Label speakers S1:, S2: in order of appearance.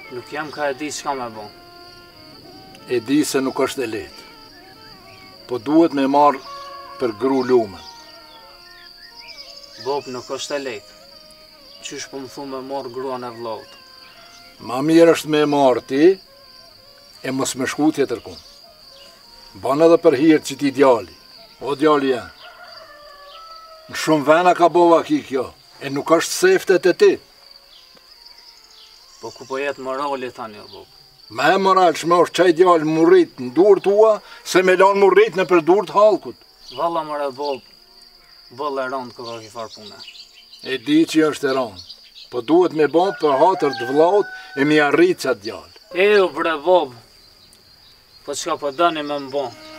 S1: Nuk jam ka e di çka me bo.
S2: E di se nuk është e lehtë, po duhet me marrë për gru lumen.
S1: Bob, nuk është e lehtë. Qysh po më thu me marrë gruan e vllaut?
S2: Ma mirë është me marrë ti, e mos me shku tjetër kun. Ban edhe për hirë që ti djali, o djali janë. Në shumë vena ka bova ki kjo, e nuk është seftet e ti.
S1: Po ku po jetë morali tani, o Bob?
S2: Me moral shme është qaj djali më rrit në dur tua, se me lanë më rrit në për dur të halkut.
S1: Valla mëre Bob, valla e randë këka ki farë pune.
S2: E di që është e randë, po duhet me bon për hatër të vllaut e mi arrit qatë djali.
S1: E, bre Bob, po qka po dani me më bon?